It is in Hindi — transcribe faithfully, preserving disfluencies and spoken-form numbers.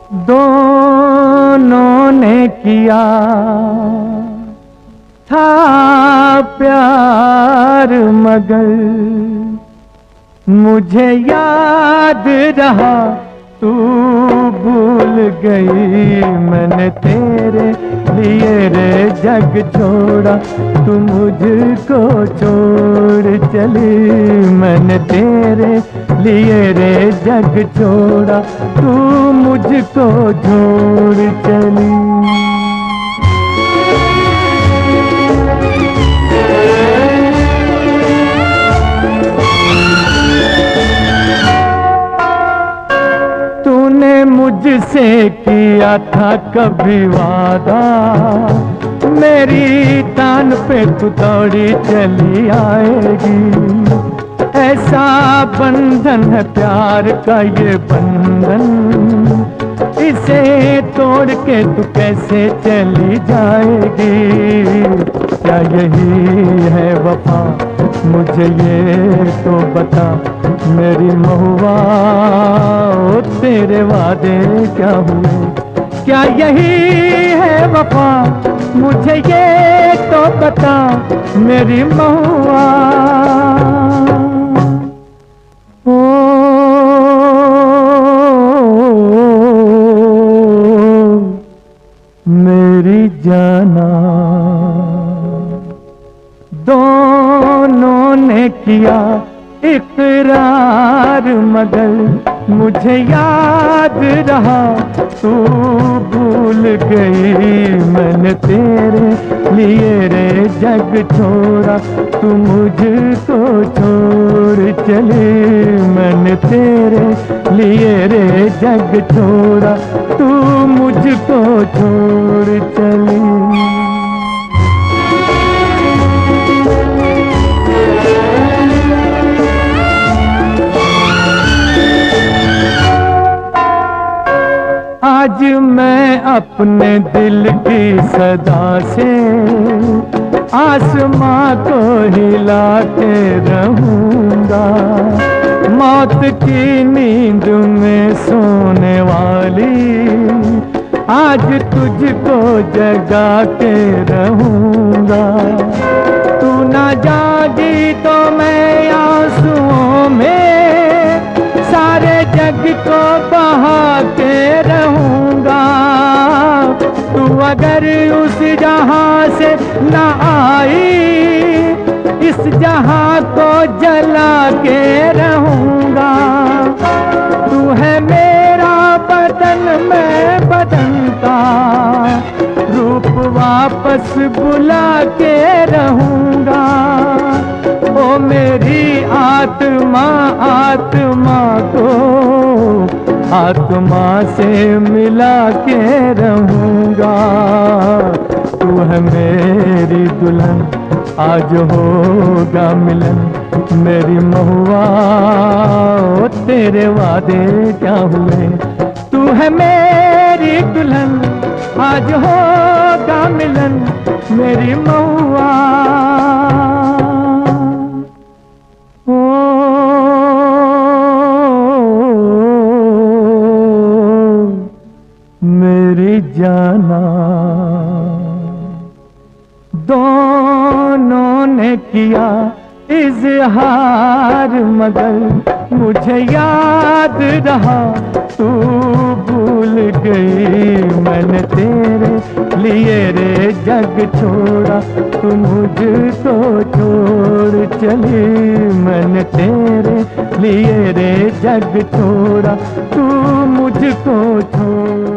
दोनों ने किया था प्यार, मगर मुझे याद रहा तू भूल गई। मैंने तेरे लिए रे जग छोड़ा, तू मुझको छोड़ चली। मैंने तेरे लिए रे जग छोड़ा, तू मुझको छोड़ चली। मुझसे किया था कभी वादा, मेरी तान पे तू दौड़ी चली आएगी। ऐसा बंधन है प्यार का ये बंधन, इसे तोड़ के तू कैसे चली जाएगी। क्या यही है वफा, मुझे ये तो बता मेरी महुआ, ओ तेरे वादे क्या हुए। क्या यही है वफा, मुझे ये तो बता मेरी महुआ। ओ मेरी जाना, दोनों ने किया इकरार, मगर मुझे याद रहा तू भूल गई। मैंने तेरे लिए रे जग छोड़ा, तू मुझको छोड़ चली। मैंने तेरे लिए रे जग छोड़ा, तू मुझको छोड़ चली। आज मैं अपने दिल की सदा से आसमां को हिला के रहूंगा। मौत की नींद में सोने वाली आज तुझको जगा के रहूंगा। तू ना जागी तो मैं आंसुओं में सारे जग को बहा के रहूंगा। तू अगर उस जहां से न आई, इस जहां को जला के रहूंगा। तू है मेरा बदन, मैं बदन का रूप वापस बुला के रहूंगा। ओ मेरी आत्मा, आत्मा को आत्मा से मिला के रहूंगा। तू है मेरी दुल्हन, आज होगा मिलन मेरी महुआ, ओ तेरे वादे क्या हुए। तू है मेरी दुल्हन, आज होगा मिलन मेरी महुआ। मेरी जाना, दोनों ने किया इजहार, मगर मुझे याद रहा तू भूल गई। मैंने तेरे लिए रे जग छोड़ा, तू मुझको छोड़ चली। मैंने तेरे लिए रे जग छोड़ा, तू मुझको छोड़